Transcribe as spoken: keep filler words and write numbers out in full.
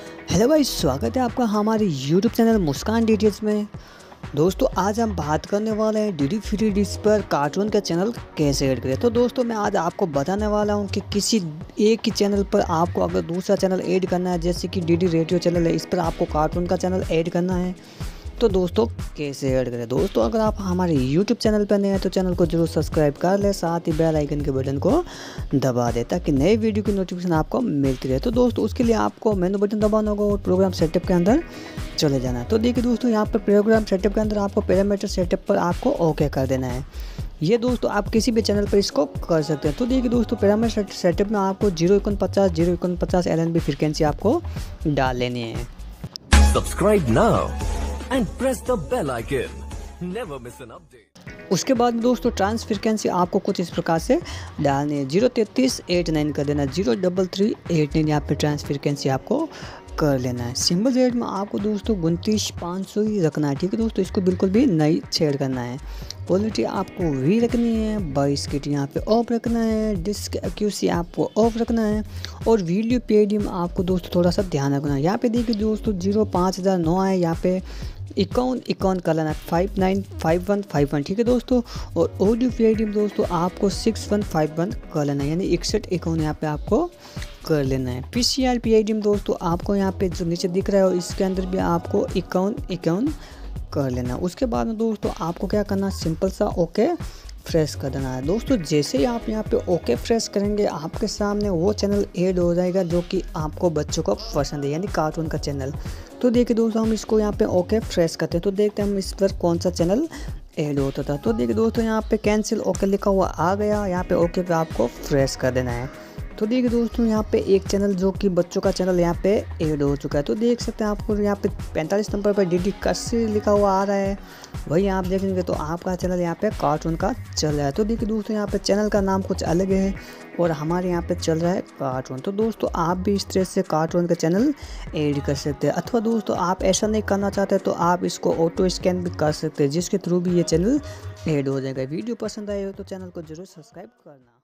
Hello भाई, स्वागत है आपका हमारे यूट्यूब चैनल मुस्कान डिटेल्स में। दोस्तों आज हम बात करने वाले हैं डी डी फ्री डिश पर कार्टून का चैनल कैसे ऐड करें। तो दोस्तों मैं आज आपको बताने वाला हूं कि किसी एक ही चैनल पर आपको अगर दूसरा चैनल ऐड करना है, जैसे कि डी डी रेडियो चैनल है, इस पर आपको कार्टून का चैनल ऐड करना है तो दोस्तों कैसे ऐड करें। दोस्तों अगर आप हमारे यूट्यूब चैनल पर नए हैं तो चैनल को जरूर सब्सक्राइब कर लें, साथ ही बेल आइकन के बटन को दबा दें ताकि नए वीडियो की नोटिफिकेशन आपको मिलती रहे। तो दोस्तों उसके लिए आपको मेनू बटन दबाना होगा और प्रोग्राम सेटअप के अंदर चले जाना है। तो देखिए दोस्तों यहाँ पर प्रोग्राम सेटअप के अंदर आपको पैरामीटर सेटअप पर आपको ओके कर देना है। ये दोस्तों आप किसी भी चैनल पर इसको कर सकते हैं। तो देखिए दोस्तों पैरामीटर सेटअप में आपको जीरो इक्न पचास जीरो इक्न पचास एल एन बी फ्रिक्वेंसी आपको डाल लेनी है। Subscribe now and press the bell icon. Never miss an update. उसके बाद दोस्तों ट्रांस फ्रिक्वेंसी आपको कुछ इस प्रकार से डालनी है, जीरो तैंतीस एट नाइन कर देना, zero double three eight nine यहाँ पे ट्रांस फ्रिक्वेंसी आपको कर लेना है। सिंबल रेट में आपको दोस्तों उनतीस पाँच सौ ही रखना है, ठीक है दोस्तों, इसको बिल्कुल भी नहीं छेड़ करना है। क्वालिटी आपको वी रखनी है, बाईस किट यहाँ पे ऑफ रखना है, डिस्क एक्यूसी आपको ऑफ रखना है और वीडियो पीडीएम आपको दोस्तों थोड़ा सा ध्यान रखना है। यहाँ पे देखिए दोस्तों जीरो पाँच हज़ार नौ है, यहाँ पे इक्यावन इक्यावन का लेना है, five nine five one five one, ठीक है दोस्तों। और ऑडियो पीडीएम दोस्तों आपको सिक्स वन फाइव वन का लेना है, यानी इकसठ इक्यावन यहाँ पे आपको कर लेना है। P C R P I D दोस्तों आपको यहाँ पे जो नीचे दिख रहा है और इसके अंदर भी आपको इक्यावन इक्यावन कर लेना। उसके बाद में दोस्तों आपको क्या करना है, सिंपल सा ओके फ्रेश कर देना है। दोस्तों जैसे ही आप यहाँ पे ओके फ्रेश करेंगे आपके सामने वो चैनल ऐड हो जाएगा जो कि आपको बच्चों को पसंद है, यानी कार्टून का चैनल। तो देखिए दोस्तों हम इसको यहाँ पे ओके फ्रेश करते हैं, तो देखते हैं हम इस पर कौन सा चैनल ऐड होता था। तो देखिए दोस्तों यहाँ पे कैंसिल ओके लिखा हुआ आ गया, यहाँ पे ओके पे आपको फ्रेश कर देना है। तो देखिए दोस्तों यहाँ पे एक चैनल जो कि बच्चों का चैनल यहाँ पे ऐड हो चुका है। तो देख सकते हैं आपको यहाँ पे पैंतालीस नंबर पर डी डी कस्सी लिखा हुआ आ रहा है, वही आप देखेंगे तो आपका चैनल यहाँ पे कार्टून का चल रहा है। तो देखिए दोस्तों यहाँ पे चैनल का नाम कुछ अलग है और हमारे यहाँ पे चल रहा है कार्टून। तो दोस्तों आप भी इस तरह से कार्टून का चैनल ऐड कर सकते हैं, अथवा दोस्तों आप ऐसा नहीं करना चाहते तो आप इसको ऑटो स्कैन भी कर सकते हैं, जिसके थ्रू भी ये चैनल ऐड हो जाएगा। वीडियो पसंद आए हो तो चैनल को जरूर सब्सक्राइब करना।